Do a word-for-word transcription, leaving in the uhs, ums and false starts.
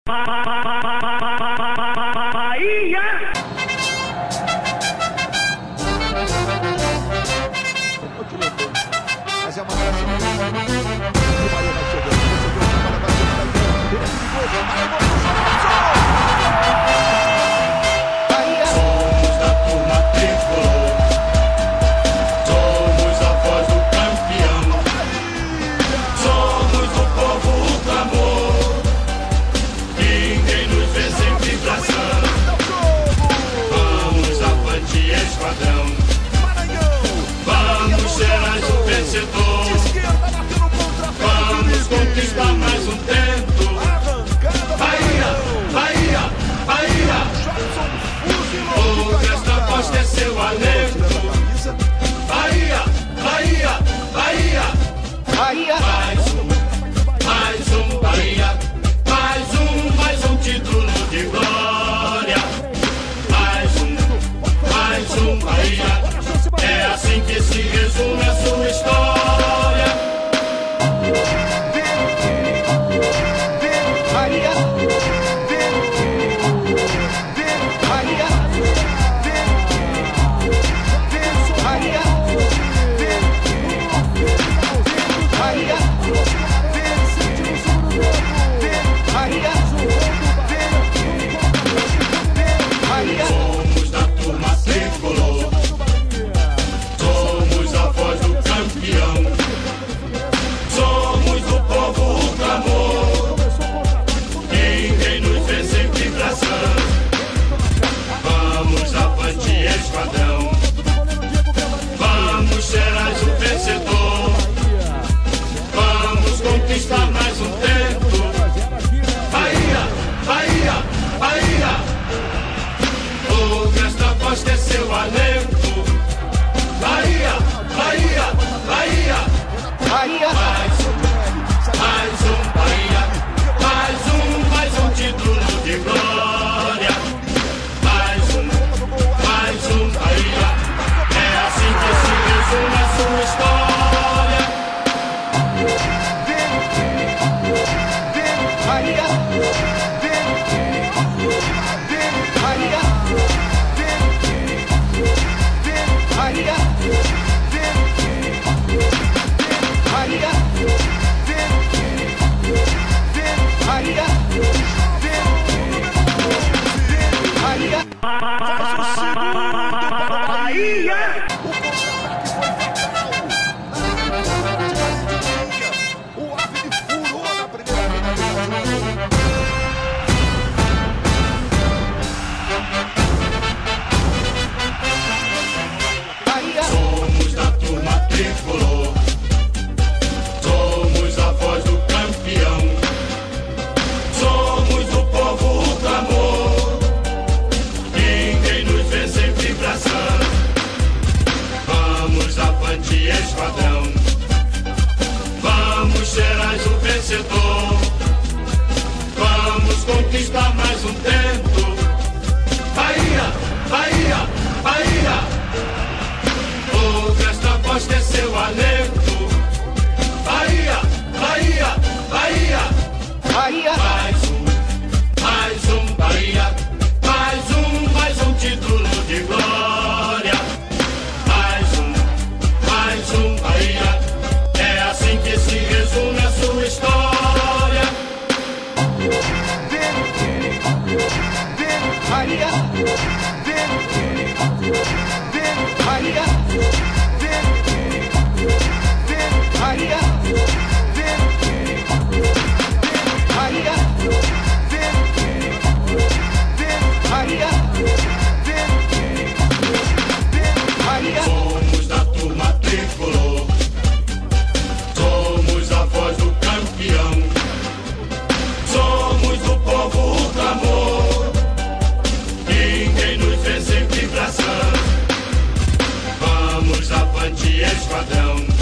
Mas é uma graça. O Bahia vai chegando. Recebeu a bola, vai chegando. Ele é perigoso. Bahia voltou, Bahia. Somos da turma tricolor. Somos a voz do campeão. Somos o povo, o clamor. Ninguém nos vê sem vibração. Vamos avante, esquadrão. Vamos ser mais um vencedor. Vamos conquistar mais um tento. Bahia, Bahia, Bahia. O desta aposta é seu alento. Bahia, Bahia, Bahia. Mais um, mais um Bahia. Mais um, mais um título de glória. Mais um, mais um Bahia. É assim que se resume a sua história. Bahia. Bahia. Bahia. Bahia. Bahia. Somos da turma tricolor. Somos a voz do campeão. Somos o povo, o clamor. Ninguém nos vê sem vibração. Vamos avante, esquadrão. Vamos ser mais um vencedor. Vamos conquistar mais um tempo. Bahia, Bahia, Bahia. O desta aposta é seu alento. Bahia, Bahia, Bahia. Bahia. Mais um, mais um Bahia. Mais um, mais um título de glória. Mais um, mais um Bahia. É assim que se resume a sua história. Bahia. Bahia. Bahia. Bahia. Bahia. Bahia. Faz o segundo para o Bahia. O contra-ataque foi fatal. O Ávila furou na primeira metade. Bahia. Somos da turma tricolor. Somos a voz do campeão. Somos o povo, o clamor. Ninguém nos vê sem vibração. Vamos avante, esquadrão. Vamos ser mais um vencedor. Vamos conquistar mais um tento. Bahia, Bahia, Bahia. O desta aposta é seu alento. Bahia, Bahia, Bahia. Bahia. Mais um, mais um Bahia. Mais um, mais um título de glória. Mais um, mais um Bahia. É assim que se resume a sua história. Bahia. Bahia. Bahia. Bahia. Bahia. Bahia. Somos da turma tricolor. Somos a voz do campeão. Somos o povo, o clamor. Ninguém nos vê sem vibração. Vamos avante, esquadrão.